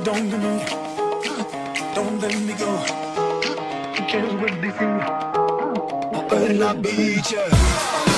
don't leave me, don't let me go. You can't wait to see me. на бите.